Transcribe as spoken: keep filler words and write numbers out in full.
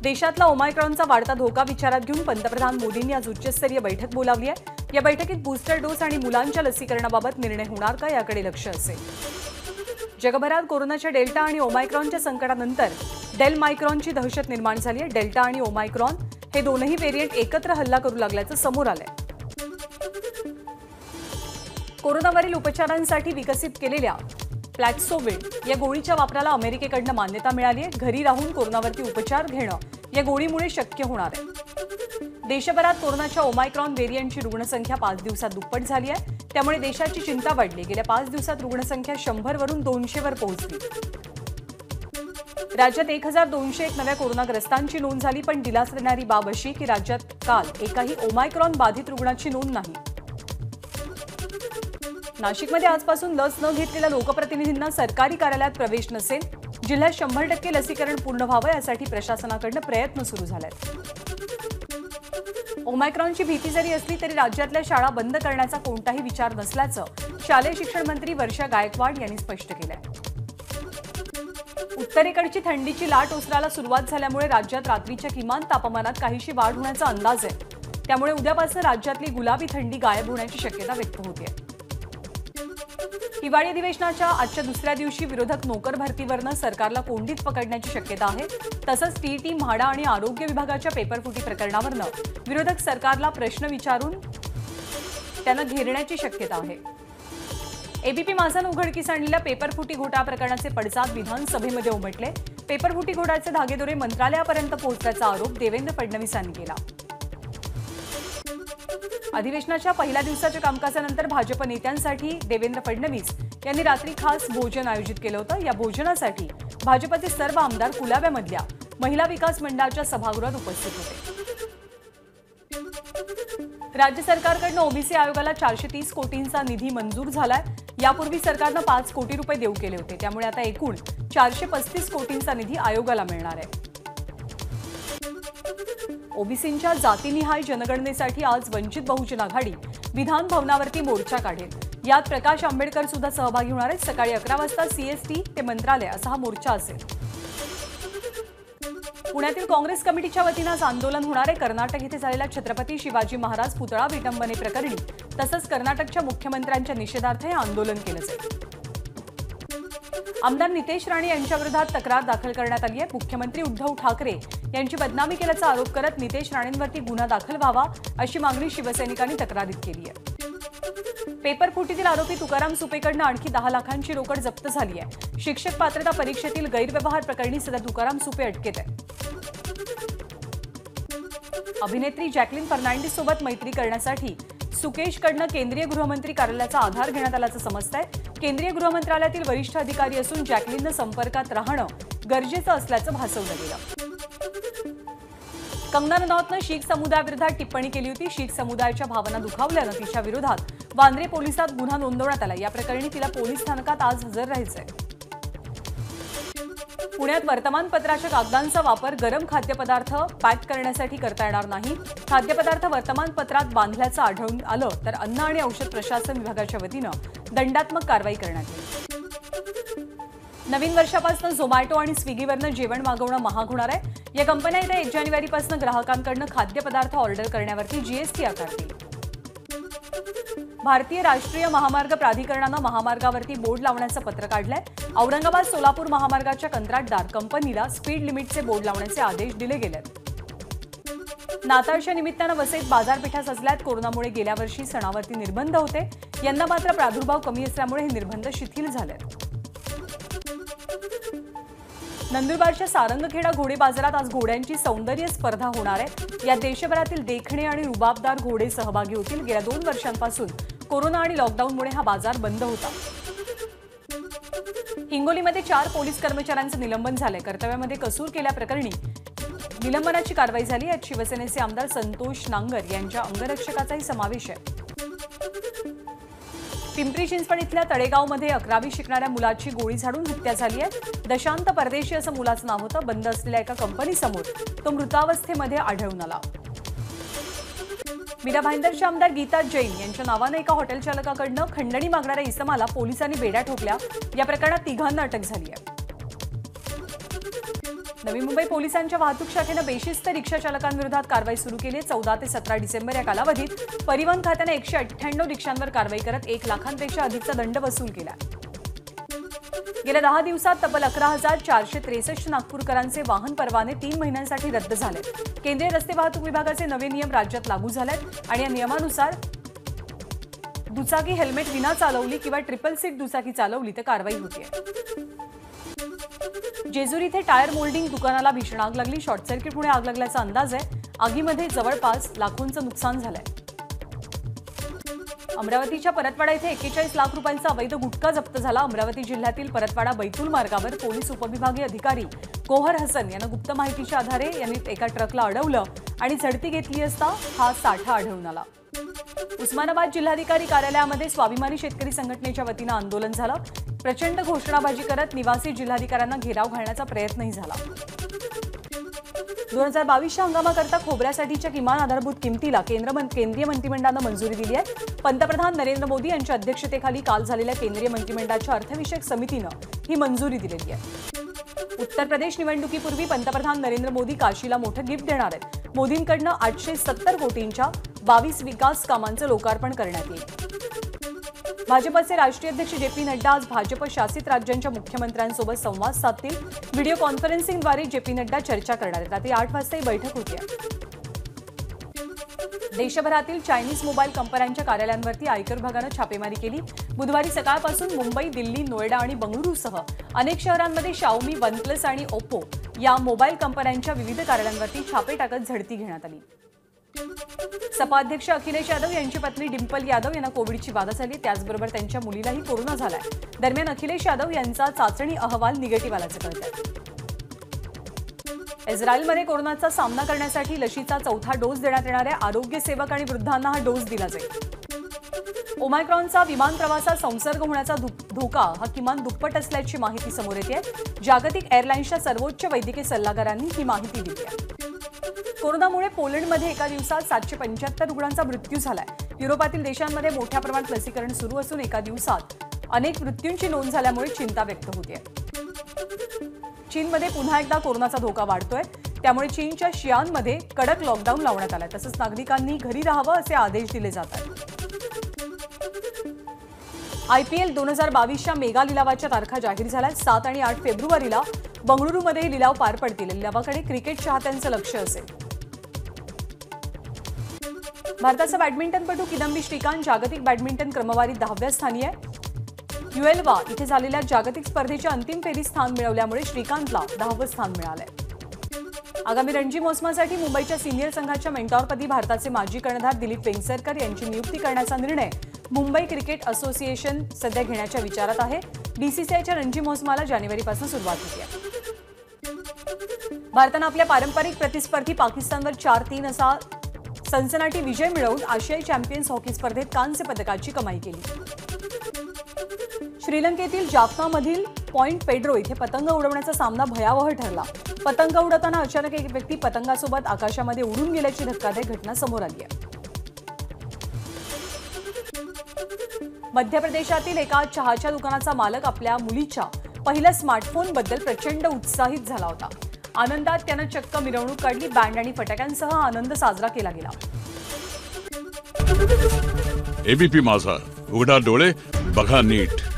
देशातला ओमायक्रॉनचा वाढता धोका विचारात घेऊन पंतप्रधान मोदींनी आज उच्चस्तरीय बैठक बोलावली आहे। या बैठकीत बूस्टर डोस आणि मुलांच्या लसीकरणाबाबत निर्णय होणार का याकडे लक्ष असेल। जगभरात कोरोनाच्या डेल्टा आणि ओमायक्रॉनच्या संकटानंतर डेल मायक्रॉनची दहशत निर्माण झाली आहे। डेल्टा आणि ओमायक्रॉन हे दोनही व्हेरिएंट एकत्र हल्ला करू लागल्याचं समोर आलंय। कोरोनावरील उपचारांसाठी विकसित केलेल्या प्लॅक्सोविड या गोळीच्या वापराला अमेरिकेकडून मान्यता मिळाली आहे। घरी राहून कोरोनावरती उपचार घेणं या गोळीमुळे शक्य होणार आहे। देशभरात कोरोनाच्या ओमायक्रॉन व्हेरिएंटची रुग्णसंख्या पाच दिवसात दुप्पट झाली आहे। त्यामुळे देशाची चिंता वाढली। गेल्या पाच दिवसात रुग्णसंख्या शंभर वरून दोनशे वर पोहोचली। राज्यात एक हजार दोनशे एक नव्या कोरोनाग्रस्तांची नोंद झाली, पण दिलासा देणारी बाब अशी की राज्यात काल एकाही ओमायक्रॉन बाधित रुग्णाची नोंद नाही। नाशिकमध्ये आजपासून लस न घेतलेल्या लोकप्रतिनिधींना सरकारी कार्यालयात प्रवेश नसेल। जिल्ह्यात शंभर टक्के लसीकरण पूर्ण व्हावं यासाठी प्रशासनाकडून प्रयत्न सुरू झालेत। ओमायक्रॉनची भीती जरी असली तरी राज्यातल्या शाळा बंद करण्याचा कोणताही विचार नसल्याचं शालेय शिक्षण मंत्री वर्षा गायकवाड यांनी स्पष्ट केलंय। उत्तरेकडची थंडीची लाट ओसरायला सुरुवात झाल्यामुळे राज्यात रात्रीच्या किमान तापमानात काहीशी वाढ होण्याचा अंदाज आहे। त्यामुळे उद्यापासून राज्यातली गुलाबी थंडी गायब होण्याची शक्यता व्यक्त होते। हिवाळी अधिवेशनाच्या आजच्या दुसऱ्या दिवशी विरोधक नोकर भरतीवरनं सरकारला कोंडीत पकडण्याची शक्यता आहे। तसंच टीईटी, म्हाडा आणि आरोग्य विभागाच्या पेपरफुटी प्रकरणावरनं विरोधक सरकारला प्रश्न विचारून त्यांना घेरण्याची शक्यता आहे। एबीपी माझानं उघडकीस आणलेल्या पेपरफुटी घोटाळा प्रकरणाचे पडसाद विधानसभेमध्ये उमटले। पेपरफुटी घोटाळ्याचे धागेदोरे मंत्रालयापर्यंत पोहोचल्याचा आरोप देवेंद्र फडणवीसांनी केला। अधिवेशनाच्या पहिल्या दिवसाच्या कामकाजानंतर भाजप नेत्यांसाठी देवेंद्र फडणवीस यांनी रात्री खास भोजन आयोजित केलं होतं। या भोजनासाठी भाजपचे सर्व आमदार कुलाब्यामधल्या महिला विकास मंडळाच्या सभागृहात उपस्थित होते। राज्य सरकारकडून ओबीसी आयोगाला चारशे तीस कोटींचा निधी मंजूर झालाय। यापूर्वी सरकारनं पाच कोटी रुपये देऊ केले होते। त्यामुळे आता एकूण चारशे पस्तीस कोटींचा निधी आयोगाला मिळणार आहे। ओबीसींच्या जातीनिहाय जनगणनेसाठी आज वंचित बहुजन आघाडी विधान भवनावरती मोर्चा काढेल। यात प्रकाश आंबेडकर सुद्धा सहभागी होणार आहेत। सकाळी अकरा वाजता सीएसटी ते मंत्रालय असा हा मोर्चा असेल। पुण्यातील काँग्रेस कमिटीच्या वतीनं आज आंदोलन होणार आहे। कर्नाटक येथे झालेल्या छत्रपती शिवाजी महाराज पुतळा विटंबने प्रकरणी तसंच कर्नाटकच्या मुख्यमंत्र्यांच्या निषेधार्थ हे आंदोलन केलं जाईल। आमदार नितेश राणे यांच्या विरोधात तक्रार दाखल करण्यात आली आहे। मुख्यमंत्री उद्धव ठाकरे यांची बदनामी केल्याचा आरोप करत नितेश राणेंवरती गुन्हा दाखल व्हावा अशी मागणी शिवसैनिकांनी तक्रारीत केली आहे। पेपरफुटीतील आरोपी तुकाराम सुपेकडनं आणखी दहा लाखांची रोकड जप्त झाली आहे। शिक्षक पात्रता परीक्षेतील गैरव्यवहार प्रकरणी सध्या तुकाराम सुपे अटकेत आहे। अभिनेत्री जॅकलिन फर्नांडिस सोबत मैत्री करण्यासाठी सुकेशकडनं केंद्रीय गृहमंत्री कार्यालयाचा आधार घेण्यात आल्याचं समजतंय। केंद्रीय गृहमंत्रालयातील वरिष्ठ अधिकारी असून जॅकलिननं संपर्कात राहणं गरजेचं असल्याचं भासवलं गेलं। कंगना रनौतनं शीख समुदायाविरोधात टिप्पणी केली होती। शीख समुदायाच्या भावना दुखावल्यानं तिच्या विरोधात वांद्रे पोलिसात गुन्हा नोंदवण्यात आला। या प्रकरणी तिला पोलीस स्थानकात आज हजर राहायचंय। पुण्यात वर्तमानपत्राच्या कागदांचा वापर गरम खाद्यपदार्थ पॅक करण्यासाठी करता येणार नाही। खाद्यपदार्थ वर्तमानपत्रात बांधल्याचं आढळून आलं तर अन्न आणि औषध प्रशासन विभागाच्या वतीनं दंडात्मक कारवाई करण्यात येईल। नवीन वर्षापासून झोमॅटो आणि स्विगीवरनं जेवण मागवणं महाग होणार आहे। या कंपन्या येत्या एक जानेवारीपासून ग्राहकांकडून खाद्यपदार्थ ऑर्डर करण्यावरती जीएसटी आकारतील। भारतीय राष्ट्रीय महामार्ग प्राधिकरणानं महामार्गावरती बोर्ड लावण्याचं पत्र काढलंय। औरंगाबाद सोलापूर महामार्गाच्या कंत्राटदार कंपनीला स्पीड लिमिटचे बोर्ड लावण्याचे आदेश दिले गेलेत। नाताळच्या निमित्तानं वसईत बाजारपेठा सजल्यात। कोरोनामुळे गेल्या वर्षी सणावरती निर्बंध होते। यंदा मात्र प्रादुर्भाव कमी असल्यामुळे हे निर्बंध शिथिल झालेत। नंदुरबारच्या सारंगखेडा घोडे बाजारात आज घोड्यांची सौंदर्य स्पर्धा होणार आहे। यात देशभरातील देखणे आणि रुबाबदार घोडे सहभागी होतील। गेल्या दोन वर्षांपासून कोरोना आणि लॉकडाऊनमुळे हा बाजार बंद होता। हिंगोलीमध्ये चार पोलीस कर्मचाऱ्यांचं निलंबन झालंय। कर्तव्यामध्ये कसूर केल्याप्रकरणी निलंबनाची कारवाई झाली। यात शिवसेनेचे आमदार संतोष नांगर यांच्या अंगरक्षकाचाही समावेश आहे। पिंपरी चिंचवड इथल्या तळेगावमध्ये अकरावी शिकणाऱ्या मुलाची गोळी झाडून हत्या झाली आहे। दशांत परदेशी असं मुलाचं नाव होतं। बंद असलेल्या एका कंपनीसमोर तो मृतावस्थेमध्ये आढळून आला। मीरा भाईंदरचे आमदार गीता जैन यांच्या नावाने एका हॉटेल चालकाकडनं खंडणी मागणाऱ्या इसमाला पोलिसांनी बेड्या ठोकल्या। या प्रकरणात तिघांना अटक झाली आहे। नवी मुंबई पोलिसांच्या वाहतूक शाखेनं बेशिस्त रिक्षा चालकांविरोधात कारवाई सुरू केली आहे. चौदा ते सतरा डिसेंबर या कालावधीत परिवहन खात्याने एकशे अठ्ठ्याण्णव रिक्षांवर कारवाई करत एक लाखांपेक्षा अधिकचा दंड वसूल केला. गेल्या दहा दिवसात तब्बल अकरा हजार चारशे त्रेसष्ट नागपूरकरांचे वाहन परवाने तीन महिन्यांसाठी रद्द झाले. केंद्रीय रस्ते वाहतूक विभागाचे नवे नियम राज्यात लागू झालेत आणि या नियमानुसार दुचाकी हेल्मेट विना चालवली किंवा ट्रिपल सीट दुचाकी चालवली तर कारवाई होते. जेजुरी इथे टायर मोल्डिंग दुकानाला भीषण आग लागली. शॉर्ट सर्किटमुळे आग लागल्याचा अंदाज आहे. आगीमध्ये जवळपास लाखोंचं नुकसान झालंय. अमरावतीच्या परतवाडा इथे एक्केचाळीस लाख रुपयांचा अवैध गुटखा जप्त झाला. अमरावती जिल्ह्यातील परतवाडा बैतूल मार्गावर पोलीस उपविभागीय अधिकारी कोहर हसन यांना गुप्त माहितीच्या आधारे यांनी एका ट्रकला अडवलं आणि झडती घेतली असता हा साठा आढळून आला. उस्मानाबाद जिल्हाधिकारी कार्यालयामध्ये स्वाभिमानी शेतकरी संघटनेच्या वतीनं आंदोलन झालं. प्रचंड घोषणाबाजी करत निवासी जिल्हाधिकाऱ्यांना घेराव घालण्याचा प्रयत्नही झाला. दोन हजार बावीसच्या हंगामाकरता खोबऱ्यासाठीच्या किमान आधारभूत किमतीला केंद्र केंद्रीय मंत्रिमंडळानं मंजुरी दिली आहे. पंतप्रधान नरेंद्र मोदी यांच्या अध्यक्षतेखाली काल झालेल्या केंद्रीय मंत्रिमंडळाच्या अर्थविषयक समितीनं ही मंजुरी दिलेली आहे. उत्तर प्रदेश निवडणुकीपूर्वी पंतप्रधान नरेंद्र मोदी काशीला मोठं गिफ्ट देणार आहेत. मोदींकडनं आठशे सत्तर कोटींच्या बावीस विकास कामांचं लोकार्पण करण्यात येईल. भाजपचे राष्ट्रीय अध्यक्ष जे पी नड्डा आज भाजप शासित राज्यांच्या मुख्यमंत्र्यांसोबत संवाद साधतील. व्हिडिओ कॉन्फरन्सिंगद्वारे जे पी नड्डा चर्चा करणार आहेत. रात्री आठ वाजता ही बैठक होती. देशभरातील चायनीज मोबाईल कंपन्यांच्या कार्यालयांवरती आयकर विभागानं छापेमारी केली. बुधवारी सकाळपासून मुंबई, दिल्ली, नोएडा आणि बंगळुरूसह अनेक शहरांमध्ये शाओमी, वन प्लस आणि ओप्पो या मोबाईल कंपन्यांच्या विविध कार्यालयांवरती छापे टाकत झडती घेण्यात आली. सपा अध्यक्ष अखिलेश यादव यांची पत्नी डिंपल यादव यांना कोविडची बाधा झाली. त्याचबरोबर त्यांच्या मुलीलाही कोरोना झालाय. दरम्यान अखिलेश यादव यांचा चाचणी अहवाल निगेटिव्ह आल्याचं कळतंय. इस्रायलमध्ये कोरोनाचा सामना करण्यासाठी लशीचा चौथा डोस देण्यात येणार आहे. आरोग्य सेवक आणि वृद्धांना हा डोस दिला जाईल. ओमायक्रॉनचा विमान प्रवासात संसर्ग होण्याचा धोका हा किमान दुप्पट असल्याची माहिती समोर येते. जागतिक एअरलाईन्सच्या सर्वोच्च वैद्यकीय सल्लागारांनी ही माहिती दिली आहे. कोरोनामुळे पोलंडमध्ये एका दिवसात सातशे पंच्याहत्तर रुग्णांचा मृत्यू झालाय. युरोपातील देशांमध्ये मोठ्या प्रमाणात लसीकरण सुरू असून एका दिवसात अनेक मृत्यूंची नोंद झाल्यामुळे चिंता व्यक्त होते. चीनमध्ये पुन्हा एकदा कोरोनाचा धोका वाढतोय. त्यामुळे चीनच्या शियानमध्ये कडक लॉकडाऊन लावण्यात आलाय. तसंच नागरिकांनी घरी राहावं असे आदेश दिले जात आहेत. आयपीएल दोन हजार बावीसच्या मेगा लिलावाच्या तारखा जाहीर झाल्या. सात आणि आठ फेब्रुवारीला बंगळुरूमध्ये लिलाव पार पडतील. लिलावाकडे क्रिकेट चाहत्यांचं लक्ष असेल. भारताचा बॅडमिंटनपटू किदंबी श्रीकांत जागतिक बॅडमिंटन क्रमवारीत दहाव्या स्थानी आहे. युएल्वा इथे झालेल्या जागतिक स्पर्धेच्या अंतिम फेरीत स्थान मिळवल्यामुळे श्रीकांतला दहावं स्थान मिळालंय. आगामी रणजी मोसमासाठी मुंबईच्या सिनियर संघाच्या मेंटॉरपदी भारताचे माजी कर्णधार दिलीप वेंगसरकर यांची नियुक्ती करण्याचा निर्णय मुंबई क्रिकेट असोसिएशन सध्या घेण्याच्या विचारात आहे. बीसीसीआयच्या रणजी मोसमाला जानेवारीपासून सुरुवात होती आहे. भारतानं आपल्या पारंपरिक प्रतिस्पर्धी पाकिस्तानवर चार तीन असा सनसनाटी विजय मिळवून आशियाई चॅम्पियन्स हॉकी स्पर्धेत कांस्य पदकाची कमाई केली. श्रीलंकेतील जाफनामधील पॉइंट पेड्रो इथे पतंग उडवण्याचा सामना भयावह ठरला. पतंग उडवताना अचानक एक व्यक्ती पतंगासोबत आकाशामध्ये उडून गेल्याची धक्कादायक घटना समोर आली आहे. मध्य प्रदेशातील एका चहाच्या दुकानाचा मालक आपल्या मुलीच्या पहिल्या स्मार्टफोनबद्दल प्रचंड उत्साहित झाला होता. आनंदात त्यानं चक्क मिरवणूक काढली. बँड आणि फटाक्यांसह आनंद साजरा केला गेला. एबीपी माझा, उघडा डोळे बघा नीट.